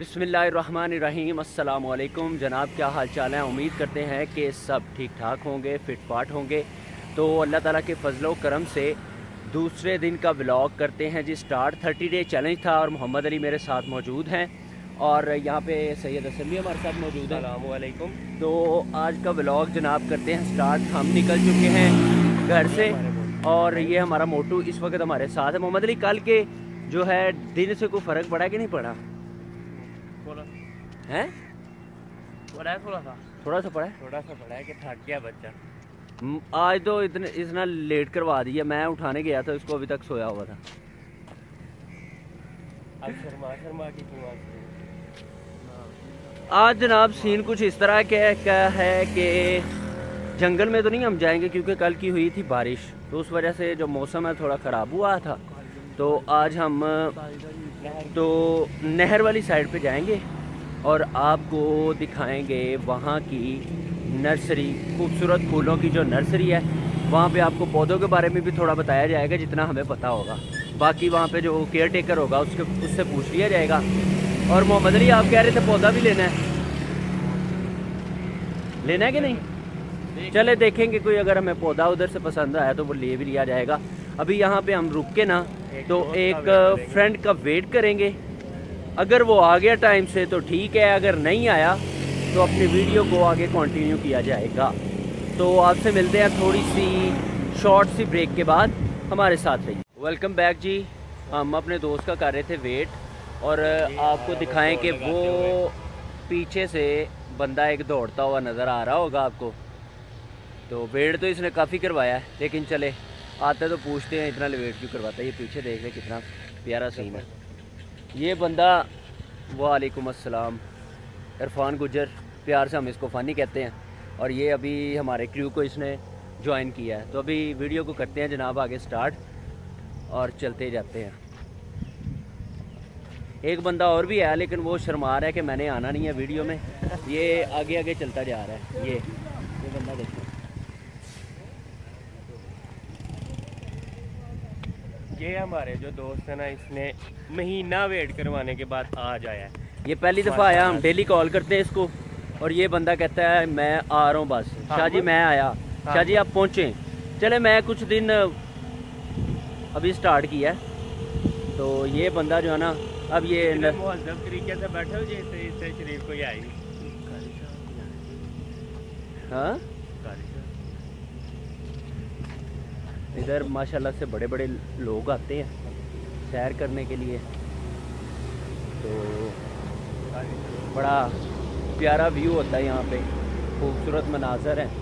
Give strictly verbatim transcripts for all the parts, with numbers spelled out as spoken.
बिस्मिल्लाहिर्रहमानिर्रहीम। अस्सलाम वालेकुम जनाब, क्या हाल चाल है। उम्मीद करते हैं कि सब ठीक ठाक होंगे, फिट फाट होंगे। तो अल्लाह ताला के फजलो करम से दूसरे दिन का व्लॉग करते हैं जी स्टार्ट। थर्टी डे चैलेंज था और मोहम्मद अली मेरे साथ मौजूद हैं और यहाँ पे सैयद हसन भी हमारे साथ मौजूद हैं। अस्सलाम वालेकुम। तो आज का व्लॉग जनाब करते हैं स्टार्ट। हम निकल चुके हैं घर से और ये हमारा मोटू इस वक्त हमारे साथ है। मोहम्मद अली, कल के जो है दिन से कोई फ़र्क पड़ा कि नहीं पड़ा है? पड़ा है थोड़ा सा थोड़ा सा पड़ा है थोड़ा सा पड़ा है कि थक गया बच्चा। आज तो इतने इतना लेट करवा दिया। मैं उठाने गया था इसको, अभी तक सोया हुआ था। अब शर्मा शर्मा की आज जनाब सीन कुछ इस तरह के का है कि जंगल में तो नहीं हम जाएंगे क्योंकि कल की हुई थी बारिश, तो उस वजह से जो मौसम है थोड़ा ख़राब हुआ था। तो आज हम तो नहर वाली साइड पे जाएंगे और आपको दिखाएंगे वहाँ की नर्सरी, खूबसूरत फूलों की जो नर्सरी है। वहाँ पे आपको पौधों के बारे में भी थोड़ा बताया जाएगा जितना हमें पता होगा। बाकी वहाँ पे जो केयर टेकर होगा उसके उससे पूछ लिया जाएगा। और मोहम्मद अली, आप कह रहे थे पौधा भी लेना है, लेना है कि नहीं? चले देखेंगे, कोई अगर हमें पौधा उधर से पसंद आया तो वो ले भी लिया जाएगा। अभी यहाँ पे हम रुक के ना तो एक फ्रेंड का वेट करेंगे। अगर वो आ गया टाइम से तो ठीक है, अगर नहीं आया तो अपनी वीडियो को आगे कंटिन्यू किया जाएगा। तो आपसे मिलते हैं थोड़ी सी शॉर्ट सी ब्रेक के बाद, हमारे साथ रहिए। वेलकम बैक जी। हम अपने दोस्त का कर रहे थे वेट और आपको दिखाएं कि वो पीछे से बंदा एक दौड़ता हुआ नज़र आ रहा होगा आपको। तो वेट तो इसने काफ़ी करवाया है, लेकिन चले आते तो पूछते हैं इतना वेट क्यों करवाता है। ये पीछे देख रहे कितना प्यारा सीन है। ये बंदा, वालेकुम अस्सलाम, इरफान गुजर, प्यार से हम इसको फ़ानी कहते हैं। और ये अभी हमारे क्रू को इसने ज्वाइन किया है। तो अभी वीडियो को करते हैं जनाब आगे स्टार्ट और चलते जाते हैं। एक बंदा और भी है लेकिन वो शर्मा रहा है कि मैंने आना नहीं है वीडियो में। ये आगे आगे चलता जा रहा है। ये ये बंदा देखो, ये हमारे जो दोस्त है ना, इसने महीना वेट करवाने के बाद आज आया है। ये पहली दफ़ा आया। हम डेली कॉल करते हैं इसको और ये बंदा कहता है मैं आ रहा हूँ बस। हाँ, शाह जी मैं आया। हाँ, शाह जी आप पहुँचे। चले मैं कुछ दिन अभी स्टार्ट किया है। तो ये बंदा जो है ना, अब ये मुहज़्ज़ब तरीके से बैठे हो जैसे इससे शरीफ को ही आई। हाँ, इधर माशाल्लाह से बड़े बड़े लोग आते हैं सैर करने के लिए। तो बड़ा प्यारा व्यू होता है यहाँ पे, खूबसूरत मनाज़र है।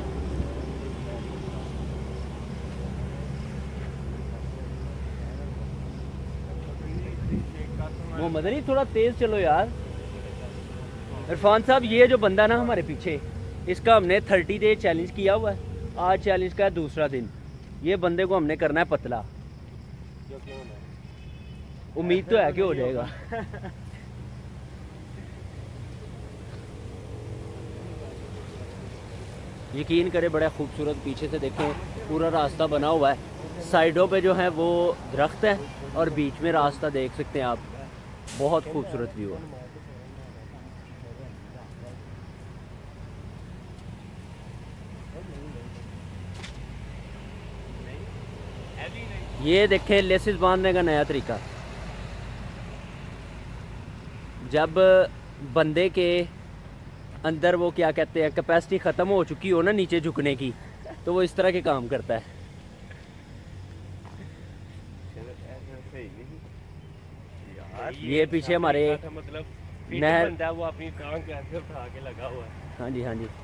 मोहम्मद अली थोड़ा तेज़ चलो यार। इरफान साहब, ये जो बंदा ना हमारे पीछे, इसका हमने थर्टी डे चैलेंज किया हुआ है। आज चैलेंज का दूसरा दिन। ये बंदे को हमने करना है पतला। उम्मीद तो है कि हो जाएगा। यकीन करें, बड़ा खूबसूरत पीछे से देखें पूरा रास्ता बना हुआ है। साइडों पे जो है वो दरख्त है और बीच में रास्ता देख सकते हैं आप। बहुत खूबसूरत व्यू है। ये देखें लेसिस बांधने का नया तरीका। जब बंदे के अंदर वो क्या कहते हैं कैपेसिटी ख़त्म हो चुकी हो ना नीचे झुकने की, तो वो इस तरह के काम करता है। ये पीछे हमारे मतलब नहर, बंदा वो अपनी टांग कैसे उठा के लगा हुआ है। हाँ जी हाँ जी,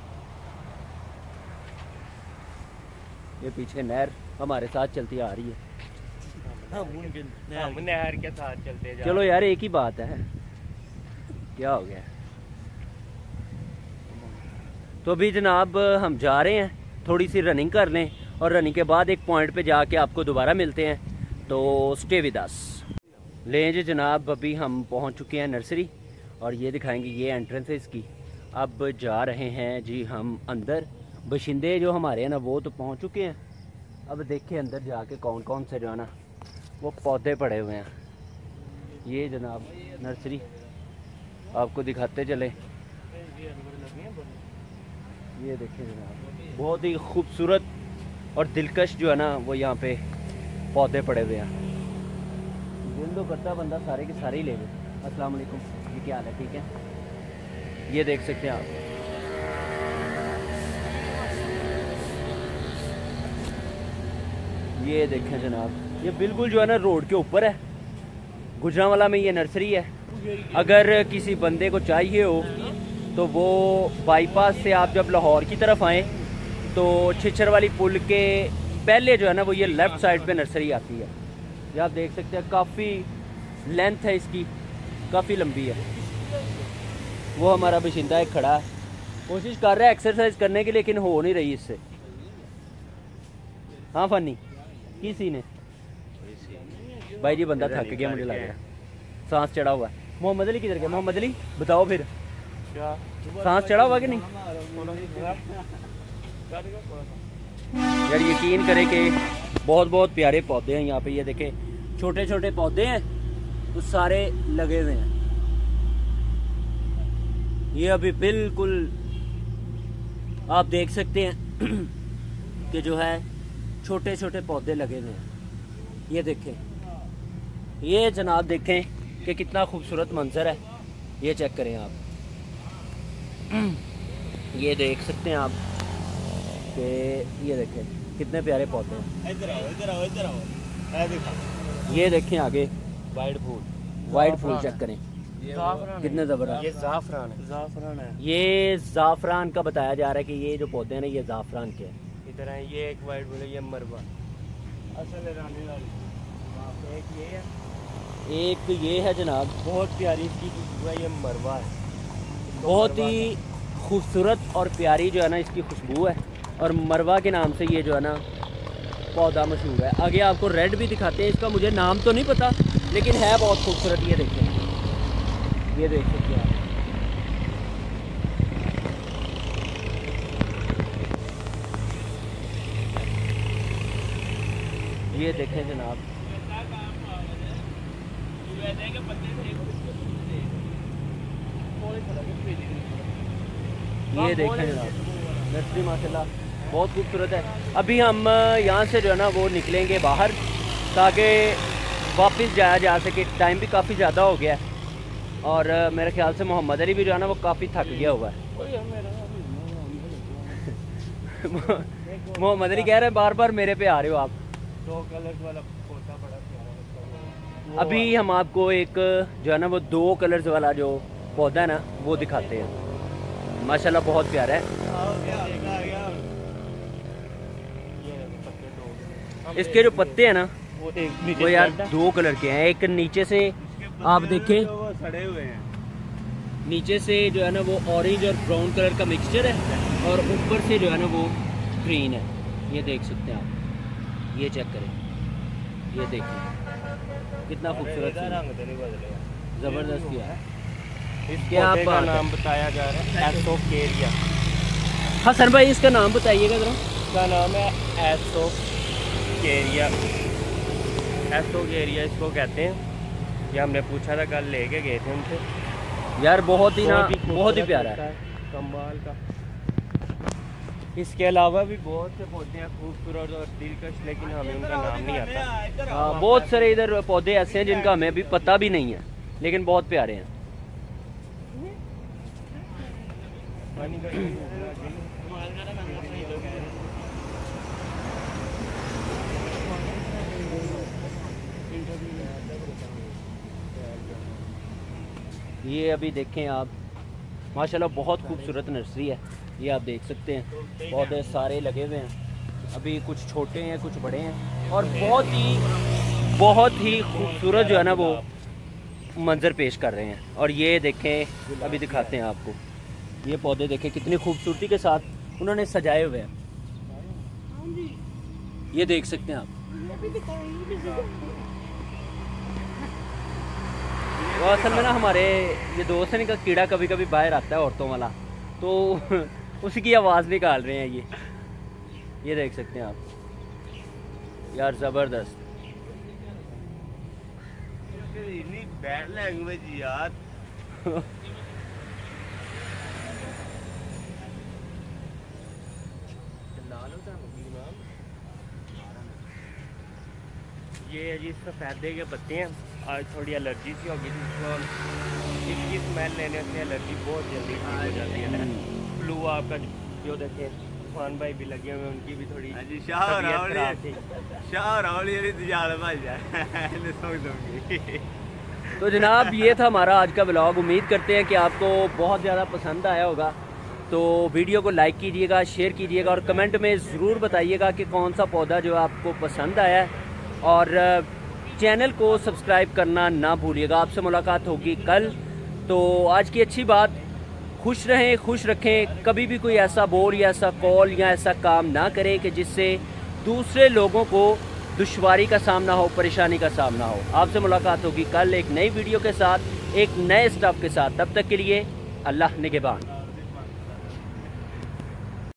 ये पीछे नहर हमारे साथ चलती आ रही है। हम नहर के साथ चलते जा। चलो यार, एक ही बात है, क्या हो गया। तो अभी जनाब हम जा रहे हैं, थोड़ी सी रनिंग कर लें और रनिंग के बाद एक पॉइंट पे जाके आपको दोबारा मिलते हैं। तो स्टे विद अस। लें जी जनाब, अभी हम पहुंच चुके हैं नर्सरी और ये दिखाएंगे, ये एंट्रेंस है इसकी। अब जा रहे हैं जी हम अंदर। बशिंदे जो हमारे हैं ना वो तो पहुंच चुके हैं। अब देखें अंदर जाके कौन कौन से जो है ना वो पौधे पड़े हुए हैं। ये जनाब नर्सरी आपको दिखाते चले। ये देखिए जनाब, बहुत ही खूबसूरत और दिलकश जो है ना वो यहाँ पे पौधे पड़े हुए हैं। दिल तो करता बंदा सारे के सारे ही ले ले। अस्सलाम वालेकुम, ये क्या हाल है? ठीक है, ये देख सकते हैं आप। ये देखें जनाब, ये बिल्कुल जो है ना रोड के ऊपर है। गुजरांवाला में ये नर्सरी है। अगर किसी बंदे को चाहिए हो तो वो बाईपास से आप जब लाहौर की तरफ आएँ तो छिछर वाली पुल के पहले जो है ना वो ये लेफ़्ट साइड पे नर्सरी आती है। ये आप देख सकते हैं, काफ़ी लेंथ है इसकी, काफ़ी लंबी है। वो हमारा बशिंदा एक खड़ा है, कोशिश कर रहा है एक्सरसाइज करने की, लेकिन हो नहीं रही इससे। हाँ फनी की सीन है भाई जी, बंदा थक गया मुझे लग रहा है, सांस चढ़ा हुआ है। मोहम्मद अली किधर गया? मोहम्मद अली बताओ फिर, क्या सांस चढ़ा हुआ कि नहीं? यार यकीन करें कि बहुत बहुत प्यारे पौधे हैं यहाँ पे। ये देखें, छोटे छोटे पौधे हैं तो सारे लगे हुए हैं। ये अभी बिल्कुल आप देख सकते हैं कि जो है छोटे छोटे पौधे लगे हुए हैं। ये देखें, ये जनाब देखें कि कितना खूबसूरत मंजर है। ये चेक करें आप, ये देख सकते हैं आप कि ये देखें कितने प्यारे पौधे हैं। इधर आओ, इधर आओ, इधर आओ, ये देखें आगे वाइट फूल, वाइट फूल चेक करें कितने ज़बरदस्त। ये ज़ाफ़रान है, ज़ाफ़रान है। ये ज़ाफ़रान का बताया जा रहा है कि ये जो पौधे हैं ना ये ज़ाफ़रान के हैं। इधर है, ये एक वाइट फूल है, ये मरवा असल रानी वाली। एक ये है, एक ये है जनाब, बहुत प्यारी इसकी खुशबू है। ये मरवा है, बहुत ही खूबसूरत और प्यारी जो है ना इसकी खुशबू है, और मरवा के नाम से ये जो है ना पौधा मशहूर है। आगे आपको रेड भी दिखाते हैं, इसका मुझे नाम तो नहीं पता लेकिन है बहुत खूबसूरत। ये देखें, ये देख सकते हैं आप। ये देखें जनाब, ये देखें जनाब, नर्सरी माशाल्लाह बहुत खूबसूरत है। अभी हम यहाँ से जो है ना वो निकलेंगे बाहर ताकि वापस जाया जा सके। टाइम भी काफ़ी ज़्यादा हो गया है और मेरे ख्याल से मोहम्मद अली भी जो है ना वो काफ़ी थक गया हुआ है। मोहम्मद अली कह रहे हैं बार बार मेरे पे आ रहे हो आप। दो कलर वाला पौधा बड़ा प्यारा। अभी हम आपको एक जो है ना वो दो कलर्स वाला जो पौधा है ना वो दिखाते हैं। माशाल्लाह बहुत प्यारा है। इसके जो पत्ते हैं ना वो यार दो कलर के हैं। एक नीचे से आप देखें, सड़े हुए हैं, नीचे से जो है ना वो ऑरेंज और ब्राउन कलर का मिक्सचर है और ऊपर से जो है ना वो ग्रीन है। ये देख सकते हैं आप, ये चेक करें, ये देखिए कितना खूबसूरत ज़बरदस्त किया है। इसके आप का नाम बताया जा रहा है एसोकेरिया। हसन भाई इसका नाम बताइएगा जरा। इसका नाम है एसोकेरिया, एसोकेरिया इसको कहते हैं। ये हमने पूछा था, कल लेके गए थे उनसे। यार बहुत ही ना बहुत ही प्यारा है, कमाल का। इसके अलावा भी बहुत से पौधे हैं खूबसूरत और दिलकश, लेकिन हमें उनका नाम नहीं आता। हाँ, बहुत सारे इधर पौधे ऐसे हैं जिनका हमें अभी पता भी नहीं है लेकिन बहुत प्यारे हैं। ये अभी देखें आप, माशाल्लाह बहुत खूबसूरत नर्सरी है। ये आप देख सकते हैं पौधे सारे लगे हुए हैं। अभी कुछ छोटे हैं, कुछ बड़े हैं और बहुत ही बहुत ही खूबसूरत जो है ना वो मंजर पेश कर रहे हैं। और ये देखें, अभी दिखाते हैं आपको, ये पौधे देखें कितनी खूबसूरती के साथ उन्होंने सजाए हुए हैं। ये देख सकते हैं आप। तो असल में ना हमारे ये दोस्त हैं, इनका कीड़ा कभी कभी बाहर आता है औरतों वाला, तो उसकी आवाज़ निकाल रहे हैं ये ये देख सकते हैं आप। यार ज़बरदस्त। बैड लैंग्वेज यार। ये है जी सफ़ेदे के पत्ते हैं। आज थोड़ी एलर्जी सी होगी जिसको इसकी स्मेल लेने से एलर्जी बहुत जल्दी ठीक हो जाती है। फ्लू आपका जो देखें तूफान भाई भी लगे हुए उनकी भी थोड़ी तो जनाब ये था हमारा आज का व्लॉग। उम्मीद करते हैं कि आपको बहुत ज़्यादा पसंद आया होगा। तो वीडियो को लाइक कीजिएगा, शेयर कीजिएगा और कमेंट में ज़रूर बताइएगा कि कौन सा पौधा जो आपको पसंद आया है। और चैनल को सब्सक्राइब करना ना भूलिएगा। आपसे मुलाकात होगी कल। तो आज की अच्छी बात, खुश रहें, खुश रखें। कभी भी कोई ऐसा बोल या ऐसा कॉल या ऐसा काम ना करें कि जिससे दूसरे लोगों को दुश्वारी का सामना हो, परेशानी का सामना हो। आपसे मुलाकात होगी कल एक नई वीडियो के साथ, एक नए स्टॉप के साथ। तब तक के लिए अल्लाह निगहबान।